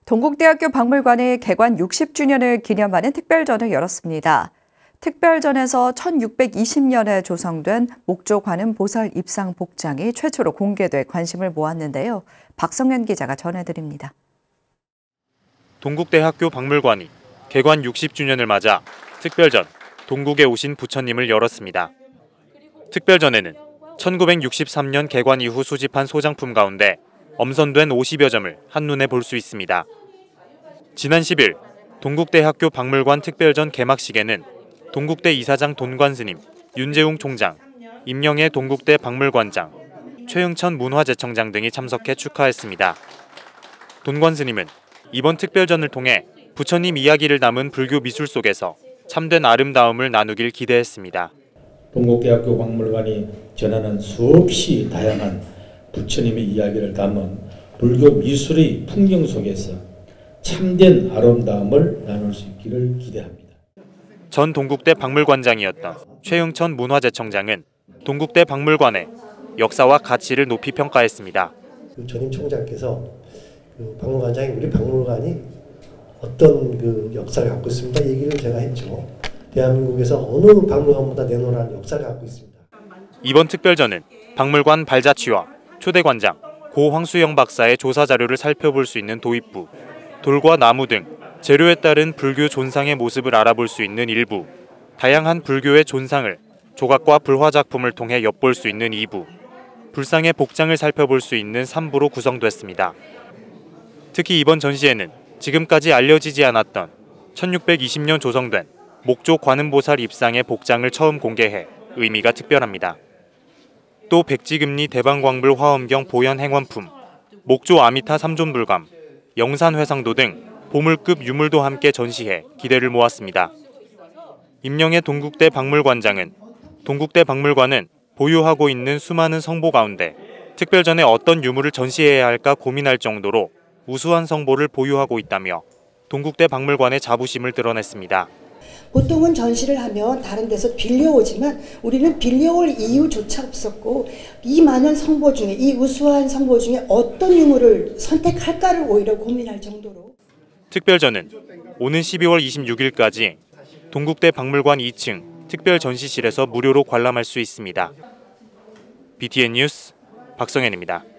동국대학교 박물관이 개관 60주년을 기념하는 특별전을 열었습니다. 특별전에서 1620년에 조성된 목조 관음 보살 입상 복장이 최초로 공개돼 관심을 모았는데요. 박성현 기자가 전해드립니다. 동국대학교 박물관이 개관 60주년을 맞아 특별전 동국에 오신 부처님을 열었습니다. 특별전에는 1963년 개관 이후 수집한 소장품 가운데 엄선된 50여 점을 한눈에 볼 수 있습니다. 지난 10일 동국대학교 박물관 특별전 개막식에는 동국대 이사장 돈관스님, 윤재웅 총장, 임영애 동국대 박물관장, 최응천 문화재청장 등이 참석해 축하했습니다. 돈관스님은 이번 특별전을 통해 부처님 이야기를 담은 불교 미술 속에서 참된 아름다움을 나누길 기대했습니다. 동국대학교 박물관이 전하는 수없이 다양한 부처님의 이야기를 담은 불교 미술의 풍경 속에서 참된 아름다움을 나눌 수 있기를 기대합니다. 전 동국대 박물관장이었던 최응천 문화재청장은 동국대 박물관의 역사와 가치를 높이 평가했습니다. 전임 총장께서 박물관장이 우리 박물관이 어떤 역사를 갖고 있습니다. 얘기를 제가 했죠. 대한민국에서 어느 박물관보다 내놓으라는 역사를 갖고 있습니다. 이번 특별전은 박물관 발자취와 초대관장 고 황수영 박사의 조사 자료를 살펴볼 수 있는 도입부, 돌과 나무 등 재료에 따른 불교 존상의 모습을 알아볼 수 있는 1부, 다양한 불교의 존상을 조각과 불화 작품을 통해 엿볼 수 있는 2부, 불상의 복장을 살펴볼 수 있는 3부로 구성됐습니다. 특히 이번 전시회는 지금까지 알려지지 않았던 1620년 조성된 목조 관음보살 입상의 복장을 처음 공개해 의미가 특별합니다. 또 백지금리 대방광불 화엄경 보현 행원품, 목조 아미타 3존불감, 영산회상도 등 보물급 유물도 함께 전시해 기대를 모았습니다. 임영애 동국대 박물관장은 동국대 박물관은 보유하고 있는 수많은 성보 가운데 특별전에 어떤 유물을 전시해야 할까 고민할 정도로 우수한 성보를 보유하고 있다며 동국대 박물관의 자부심을 드러냈습니다. 보통은 전시를 하면 다른 데서 빌려오지만 우리는 빌려올 이유조차 없었고 이 많은 성보 중에 이 우수한 성보 중에 어떤 유물을 선택할까를 오히려 고민할 정도로. 특별전은 오는 12월 26일까지 동국대 박물관 2층 특별 전시실에서 무료로 관람할 수 있습니다. BTN 뉴스 박성현입니다.